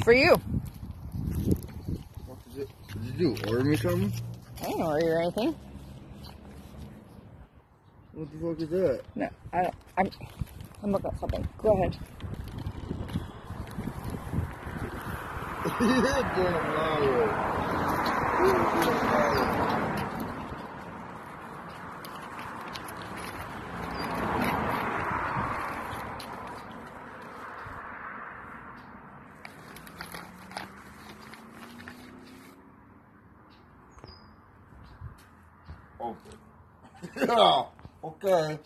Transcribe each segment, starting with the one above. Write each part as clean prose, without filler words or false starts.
for you. What did you do? Order me something? I didn't order you anything. What the fuck is that? No, I don't. I'm looking at something. Go ahead. Damn liar. Okay. Yeah, okay.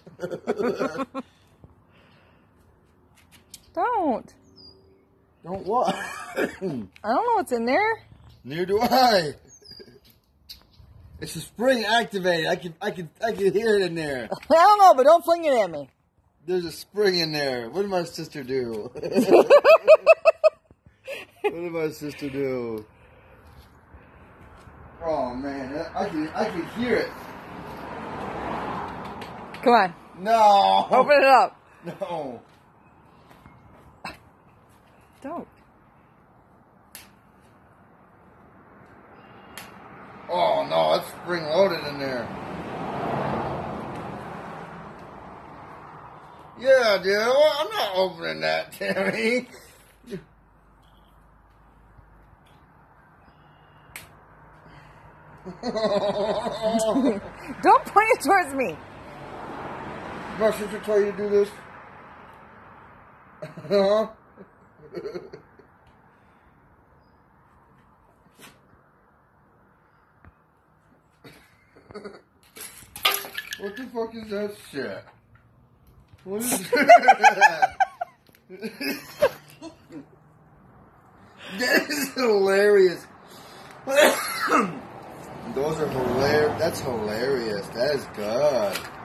Don't. Don't what? I don't know what's in there. Neither do I. It's a spring activated. I can hear it in there. I don't know, but don't fling it at me. There's a spring in there. What did my sister do? What did my sister do? Oh man, I can hear it. Come on. No. Open it up. No. Don't. Oh no, it's spring loaded in there. Yeah, dude. Well, I'm not opening that, Tammy. Don't point it towards me. My sister told you to do this? Huh? What the fuck is that shit? What is that? That is hilarious. Those are hilarious. That's hilarious. That is good.